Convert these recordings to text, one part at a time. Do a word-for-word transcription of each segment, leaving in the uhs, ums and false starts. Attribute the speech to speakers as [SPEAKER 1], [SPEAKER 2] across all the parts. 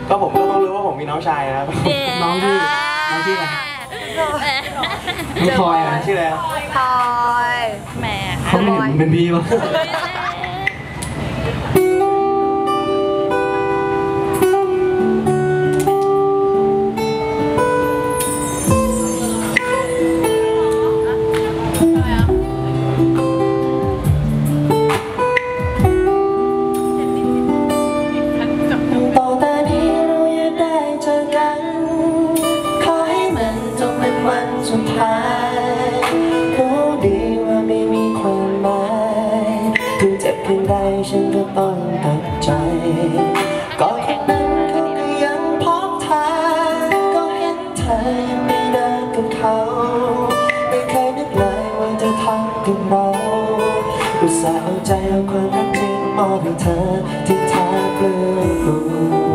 [SPEAKER 1] ก็ผมก็ต้องรู้ว่าผมมีน้องชายครับ
[SPEAKER 2] น้องที่น้องที่อะไรน้องพลอยอ่ะ
[SPEAKER 1] ชื่ออะไร
[SPEAKER 3] พลอย
[SPEAKER 4] แหม
[SPEAKER 2] เขาไม่เห็นเป็นพี่ปะ
[SPEAKER 5] สุดท้ายรู้ดีว่าไม่มีความหมายถึงเจ็บเพียงใดฉันก็ต้องตัดใจก็คนนั้นเขาก็ยังพบทางก็เห็นเธอยังไม่เดินกับเขาไม่เคยนึกเลยว่าจะทำกับเราอุตส่าห์เอาใจเอาความรักจริงมอบให้เธอที่แทบเปลือยเปล่า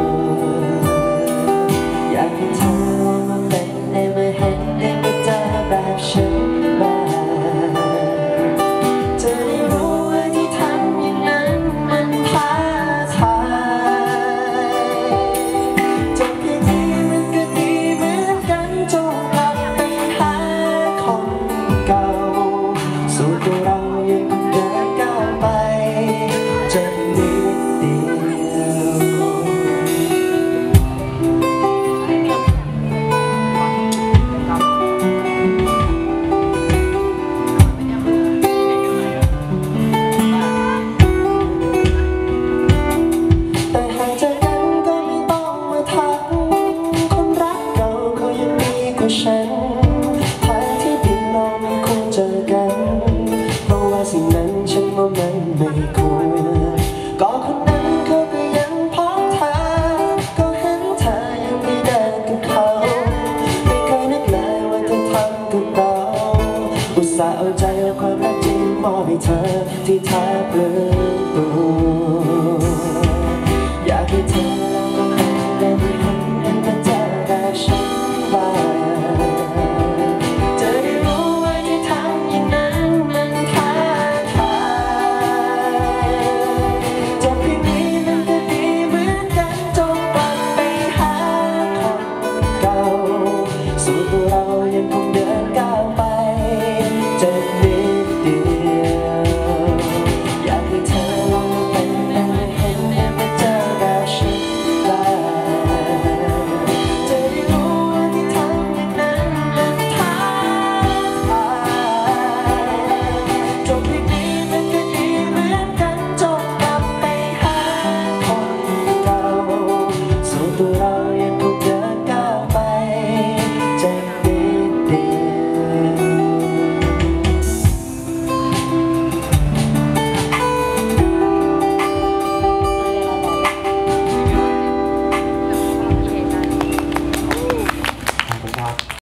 [SPEAKER 5] อยากให้เธอมาเป็นในเมื่อเห็นได้ไม่เจอแบบฉันบ้างจะได้รู้ว่าที่ทำอย่างนั้นมันท้าทายจบแค่นี้มันก็ดีเหมือนกันจงกลับไปหาคนเก่าสู่ตัวเรายังคงเดินก้าวไปจะนิดเดียวฉันทางที่ดีเราไม่ควรเจอกันเพราะว่าสิ่งนั้นฉันว่ามันไม่ควรก็คนนั้นเขาก็ยังพบทางก็เห็นเธอยังไม่เดินกับเขาไม่เคยนึกเลยว่าจะทำกับเราอุตส่าห์เอาใจเอาความรักจริงมอบให้เธอที่แทบเปลือยเปล่า